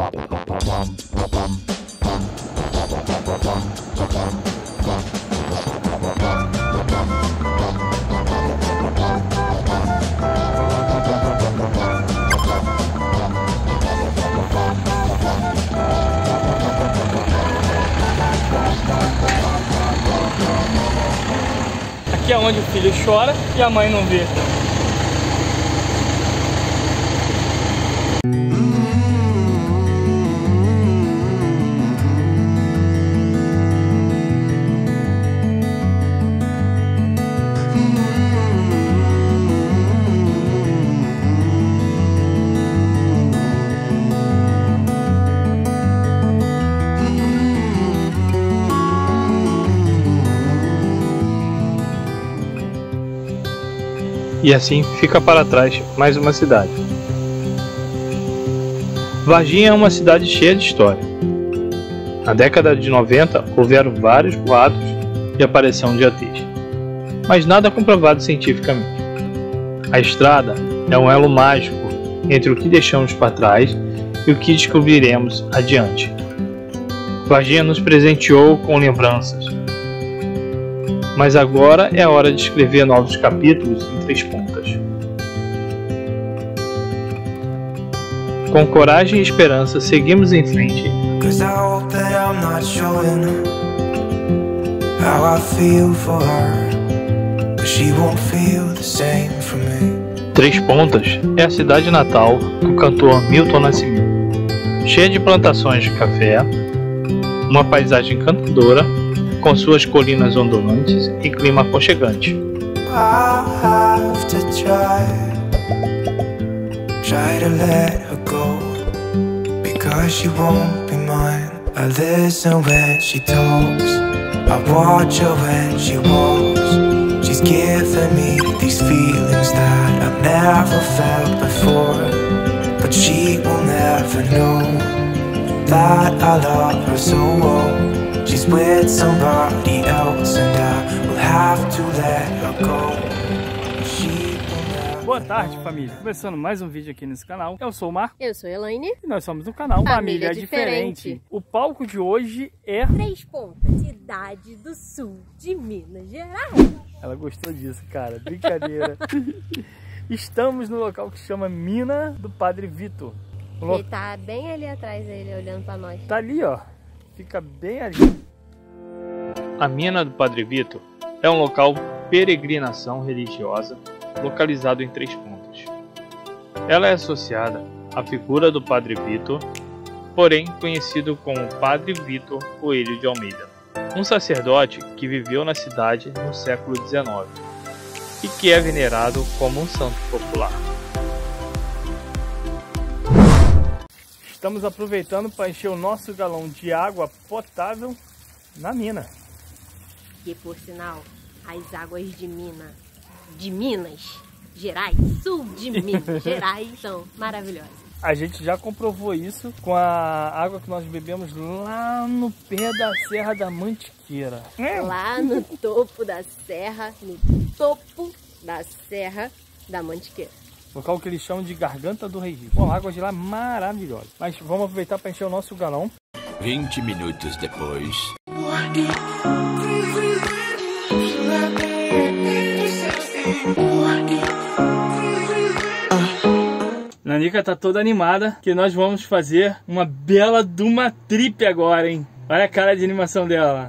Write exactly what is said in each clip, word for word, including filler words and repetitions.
Aqui é onde o filho chora e a mãe não vê. E assim fica para trás mais uma cidade. Varginha é uma cidade cheia de história. Na década de noventa houveram vários boatos de aparição de E Tês, mas nada comprovado cientificamente. A estrada é um elo mágico entre o que deixamos para trás e o que descobriremos adiante. Varginha nos presenteou com lembranças, mas agora é a hora de escrever novos capítulos em três pontas. Com coragem e esperança, seguimos em frente. Três Pontas é a cidade natal do cantor Milton Nascimento, cheia de plantações de café, uma paisagem encantadora, com suas colinas ondulantes e clima aconchegante. She's with somebody else and I will have to let her go. Boa tarde, família. Começando mais um vídeo aqui nesse canal. Eu sou o Marco. Eu sou a Elaine. E nós somos do canal Família, Família Diferente. Diferente. O palco de hoje é Três Pontas, cidade do sul de Minas Gerais. Ela gostou disso, cara. Brincadeira. Estamos no local que chama Mina do Padre Vitor. Ele tá bem ali atrás, ele olhando pra nós. Tá ali, ó. Fica bem ali. A Mina do Padre Vitor é um local de peregrinação religiosa localizado em Três Pontas. Ela é associada à figura do Padre Vitor, porém conhecido como Padre Vitor Coelho de Almeida, um sacerdote que viveu na cidade no século dezenove e que é venerado como um santo popular. Estamos aproveitando para encher o nosso galão de água potável na mina. E por sinal, as águas de Minas, de Minas Gerais, sul de Minas Gerais, são maravilhosas. A gente já comprovou isso com a água que nós bebemos lá no pé da Serra da Mantiqueira. Lá no topo da serra, no topo da Serra da Mantiqueira. Local que eles chamam de Garganta do Rei Rio. Bom, a água de lá é maravilhosa. Mas vamos aproveitar para encher o nosso galão. vinte minutos depois. Nanica tá toda animada que nós vamos fazer uma bela de uma trip agora, hein? Olha a cara de animação dela.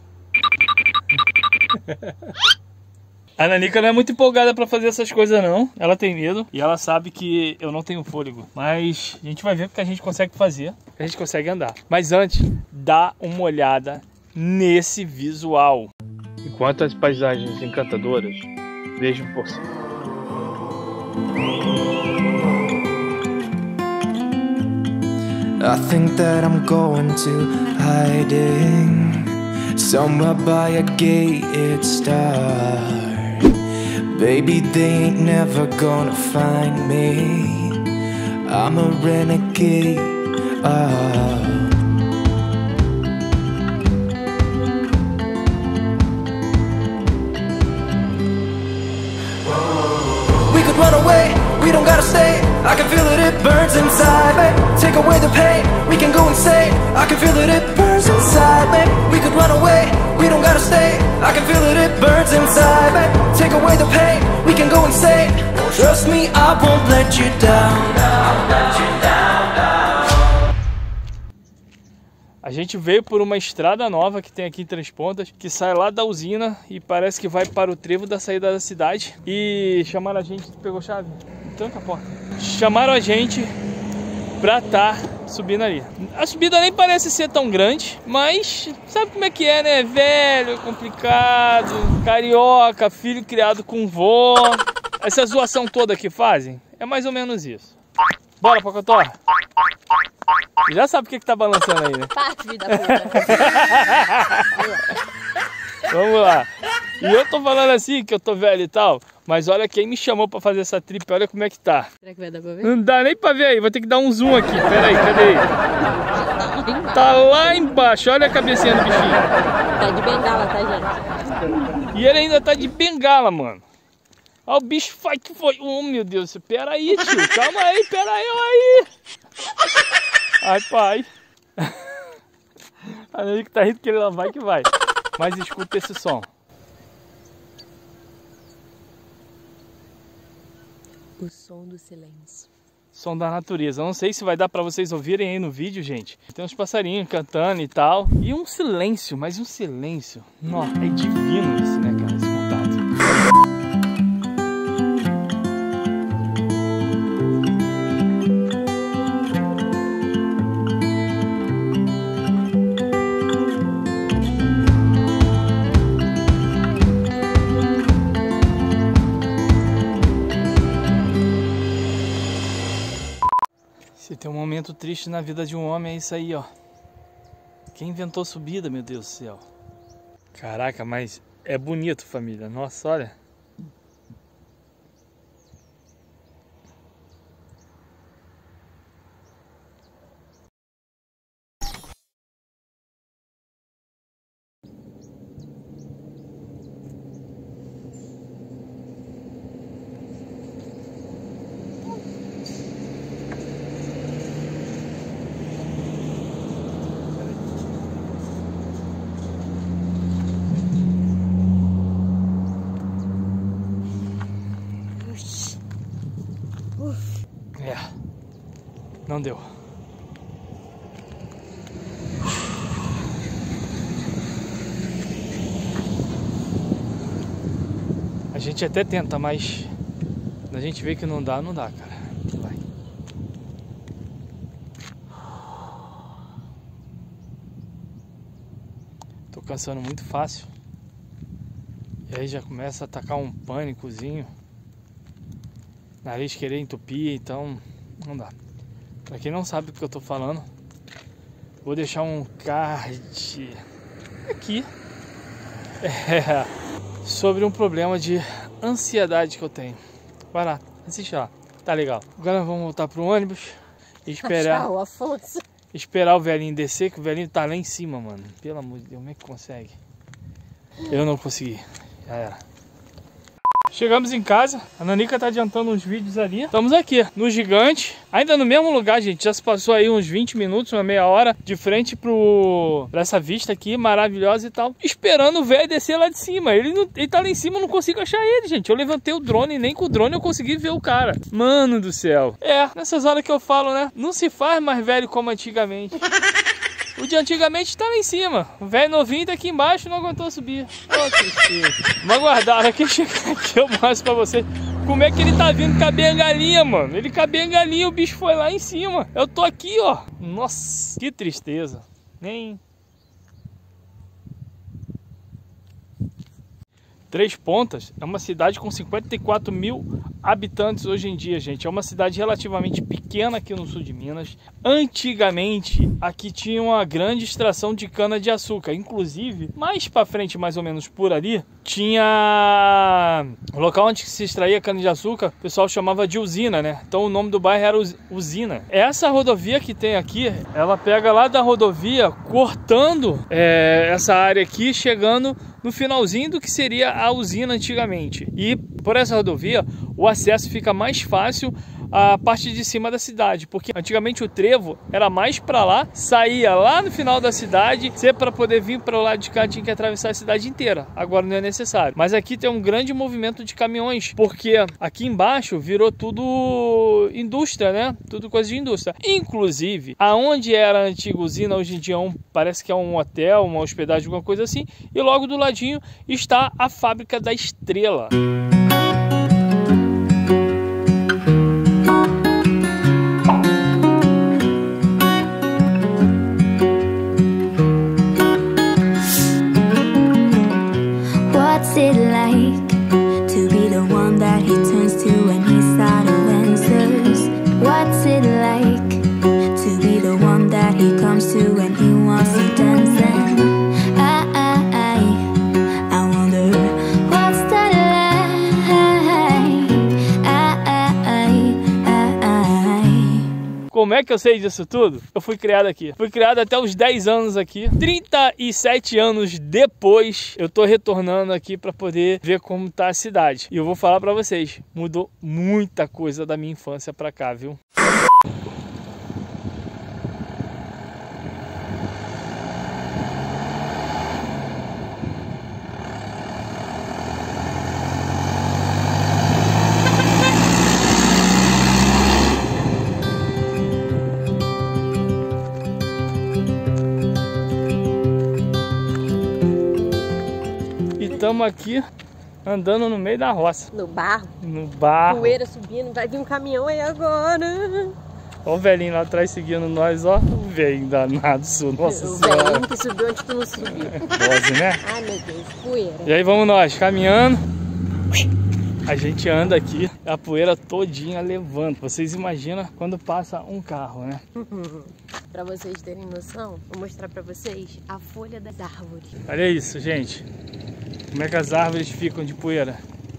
A Nanica não é muito empolgada pra fazer essas coisas não. Ela tem medo e ela sabe que eu não tenho fôlego. Mas a gente vai ver o que a gente consegue fazer, o que a gente consegue andar. Mas antes, dá uma olhada nesse visual. Enquanto as paisagens encantadoras, vejam por cima. I think that I'm going to hiding somewhere by a gated star. Baby, they ain't never gonna find me. I'm a renegade. Oh. We could run away, we don't gotta stay. I can feel it, it burns inside me. Take away the pain, I can feel it, it burns inside me. We could run away, we don't gotta stay. I can feel it, it burns inside me. Take away the pain, we can go insane. Trust me, I won't let you down. I won't let you down, down. A gente veio por uma estrada nova que tem aqui em Três Pontas, que sai lá da usina e parece que vai para o trevo da saída da cidade. E chamaram a gente, pegou chave? Tranca a porta. Chamaram a gente pra tá subindo ali. A subida nem parece ser tão grande, mas sabe como é que é, né? Velho, complicado, carioca, filho criado com vô. Essa zoação toda que fazem, é mais ou menos isso. Bora, Pocotó. Já sabe o que que tá balançando aí, né? Parte, vida puta. Vamos lá. E eu tô falando assim, que eu tô velho e tal, mas olha quem me chamou pra fazer essa trip, olha como é que tá. Será que vai dar pra ver? Não dá nem pra ver aí, vou ter que dar um zoom aqui. Pera aí, cadê ele? Tá lá embaixo, olha a cabecinha do bichinho. Tá de bengala, tá, gente? E ele ainda tá de bengala, mano. Olha o bicho, vai que foi. Oh, meu Deus, pera aí, tio. Calma aí, pera aí, aí. Ai, pai. A Nani que tá rindo que ele lá vai que vai. Mas escuta esse som. O som do silêncio. Som da natureza. Eu não sei se vai dar pra vocês ouvirem aí no vídeo, gente. Tem uns passarinhos cantando e tal. E um silêncio, mas um silêncio. Nossa, é divino isso, né, cara? Esse contato. Se tem um momento triste na vida de um homem, é isso aí, ó. Quem inventou subida, meu Deus do céu? Caraca, mas é bonito, família. Nossa, olha. É, não deu. A gente até tenta, mas a gente vê que não dá, não dá, cara. Vai. Tô cansando muito fácil. E aí já começa a atacar um pânicozinho. Nariz querer entupir, então não dá. Pra quem não sabe o que eu tô falando, vou deixar um card aqui é, sobre um problema de ansiedade que eu tenho. Vai lá, assiste lá, tá legal. Agora vamos voltar pro ônibus e esperar, Tchau, Afonso. esperar o velhinho descer, que o velhinho tá lá em cima, mano. Pelo amor de Deus, como é que consegue? Eu não consegui, já era. Chegamos em casa, a Nanica tá adiantando uns vídeos ali. Estamos aqui, no Gigante, ainda no mesmo lugar, gente. Já se passou aí uns vinte minutos, uma meia hora, de frente pro... pra essa vista aqui, maravilhosa e tal. Esperando o velho descer lá de cima. Ele, não... ele tá lá em cima, eu não consigo achar ele, gente. Eu levantei o drone e nem com o drone eu consegui ver o cara. Mano do céu. É, nessas horas que eu falo, né? Não se faz mais velho como antigamente. O de antigamente tá lá em cima. O velho novinho tá aqui embaixo e não aguentou subir. Oh, tristeza. Vamos aguardar. Aqui chegar aqui eu mostro pra vocês como é que ele tá vindo com a bengalinha, mano. Ele com a bengalinha, o bicho foi lá em cima. Eu tô aqui, ó. Nossa, que tristeza. Nem... Três Pontas é uma cidade com cinquenta e quatro mil habitantes hoje em dia, gente. É uma cidade relativamente pequena aqui no sul de Minas. Antigamente, aqui tinha uma grande extração de cana-de-açúcar. Inclusive, mais para frente, mais ou menos por ali, tinha o local onde se extraía cana-de-açúcar, o pessoal chamava de usina, né? Então o nome do bairro era Usina. Essa rodovia que tem aqui, ela pega lá da rodovia, cortando é, essa área aqui, chegando no finalzinho do que seria a usina antigamente. E por essa rodovia o acesso fica mais fácil a parte de cima da cidade, porque antigamente o trevo era mais para lá, saía lá no final da cidade, você para poder vir para o lado de cá tinha que atravessar a cidade inteira. Agora não é necessário. Mas aqui tem um grande movimento de caminhões, porque aqui embaixo virou tudo indústria, né? Tudo coisa de indústria. Inclusive, aonde era a antiga usina, hoje em dia é um, parece que é um hotel, uma hospedagem, alguma coisa assim, e logo do ladinho está a fábrica da Estrela. What's it like to be the one that he turns to when he's out of answers? What's it like to be the one that he comes to when he wants to dance? And I, I, I, I wonder what's that like? I, I, I, I. Como é que eu sei disso tudo? Eu fui criado aqui. Fui criado até os dez anos aqui. trinta e sete anos depois, eu tô retornando aqui para poder ver como tá a cidade. E eu vou falar para vocês, mudou muita coisa da minha infância para cá, viu? Estamos aqui andando no meio da roça. No barro. No barro. Poeira subindo, vai vir um caminhão aí agora. Olha o velhinho lá atrás seguindo nós, ó. O velhinho danado, nossa O senhora. velhinho que subiu onde tu não subiu. Dose, né? Ai, meu Deus, poeira. E aí vamos nós, caminhando. A gente anda aqui, a poeira todinha levanta. Vocês imaginam quando passa um carro, né? Pra vocês terem noção, vou mostrar pra vocês a folha das árvores. Olha isso, gente. Como é que as árvores ficam de poeira?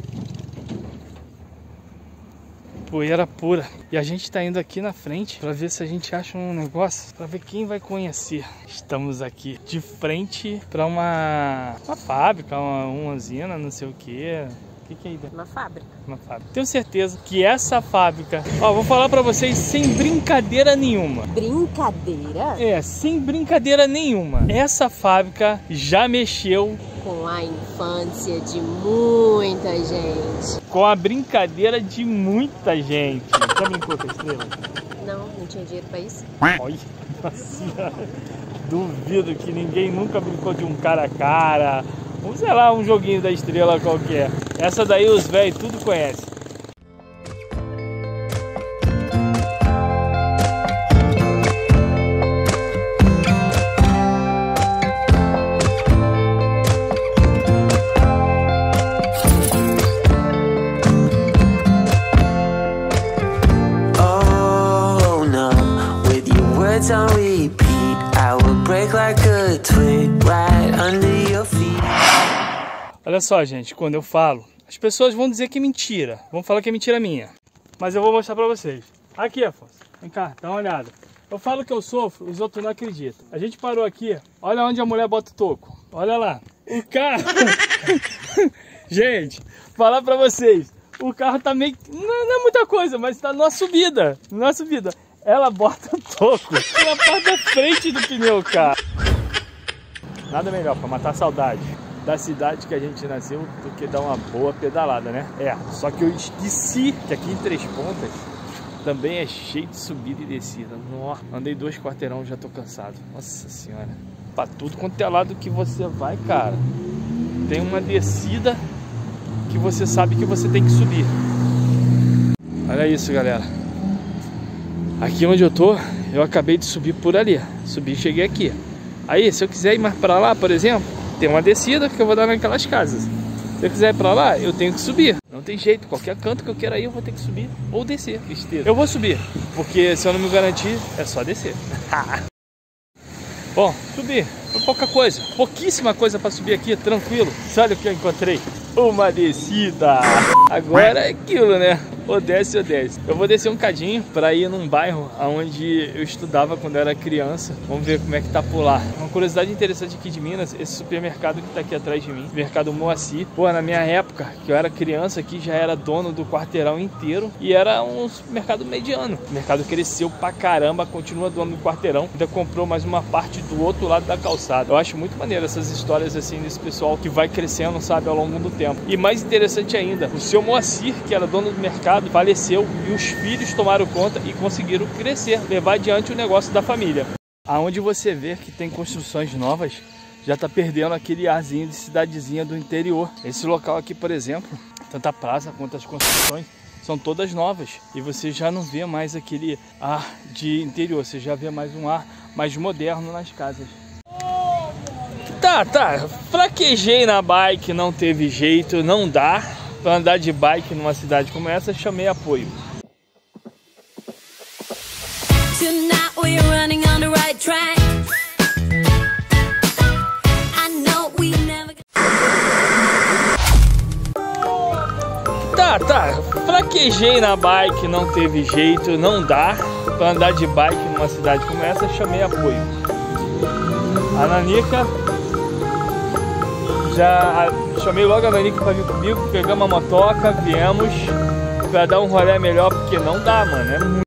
Poeira pura. E a gente tá indo aqui na frente para ver se a gente acha um negócio, para ver quem vai conhecer. Estamos aqui de frente para uma, uma fábrica, uma, uma usina, não sei o que. O que, que é aí? Uma fábrica. Uma fábrica. Tenho certeza que essa fábrica, ó, vou falar para vocês sem brincadeira nenhuma. Brincadeira? É, sem brincadeira nenhuma. Essa fábrica já mexeu com a infância de muita gente. Com a brincadeira de muita gente. Já brincou com a Estrela? Não, não tinha dinheiro pra isso. Olha, senhora. Duvido que ninguém nunca brincou de um cara a cara. Ou sei lá, um joguinho da Estrela qualquer. Essa daí os velhos tudo conhecem. On repeat, I will break like a twig right under your feet. Olha só, gente, quando eu falo, as pessoas vão dizer que é mentira, vão falar que é mentira minha. Mas eu vou mostrar pra vocês. Aqui, Afonso, vem cá, dá uma olhada. Eu falo que eu sofro, os outros não acreditam. A gente parou aqui, olha onde a mulher bota o toco. Olha lá, o carro. Gente, falar pra vocês, o carro tá meio... Não, não é muita coisa, mas tá numa subida, numa subida. Ela bota o toco na parte da frente do pneu, cara. Nada melhor pra matar a saudade da cidade que a gente nasceu do que dar uma boa pedalada, né? É, só que eu esqueci que aqui em Três Pontas também é cheio de subida e descida. Nossa, andei dois quarteirão, já tô cansado. Nossa senhora. Pra tudo quanto é lado que você vai, cara, tem uma descida que você sabe que você tem que subir. Olha isso, galera. Aqui onde eu tô, eu acabei de subir por ali. Subi e cheguei aqui. Aí, se eu quiser ir mais pra lá, por exemplo, tem uma descida que eu vou dar naquelas casas. Se eu quiser ir pra lá, eu tenho que subir. Não tem jeito, qualquer canto que eu queira ir, eu vou ter que subir ou descer. Eu vou subir, porque se eu não me garantir, é só descer. Bom, subir, foi pouca coisa. Pouquíssima coisa pra subir aqui, tranquilo. Olha o que eu encontrei. uma descida. Agora é aquilo, né? Ou desce ou desce. Eu vou descer um cadinho pra ir num bairro onde eu estudava quando eu era criança. Vamos ver como é que tá por lá. Uma curiosidade interessante aqui de Minas, esse supermercado que tá aqui atrás de mim, Mercado Moacir. Pô, na minha época, que eu era criança aqui, já era dono do quarteirão inteiro e era um supermercado mediano. O mercado cresceu pra caramba, continua dono do quarteirão. Ainda comprou mais uma parte do outro lado da calçada. Eu acho muito maneiro essas histórias assim desse pessoal que vai crescendo, sabe, ao longo do tempo. E mais interessante ainda, o seu Moacir, que era dono do mercado, faleceu e os filhos tomaram conta e conseguiram crescer, levar adiante o negócio da família. Aonde você vê que tem construções novas, já está perdendo aquele arzinho de cidadezinha do interior. Esse local aqui, por exemplo, tanto a praça quanto as construções são todas novas e você já não vê mais aquele ar de interior, você já vê mais um ar mais moderno nas casas. Tá, tá, fraquejei na bike, não teve jeito, não dá para andar de bike numa cidade como essa, chamei apoio. Tá, tá, fraquejei na bike, não teve jeito, não dá para andar de bike numa cidade como essa, chamei apoio. A Nanica, já chamei logo a Nanica para vir comigo, pegamos a motoca, viemos para dar um rolê melhor, porque não dá, mano, é muito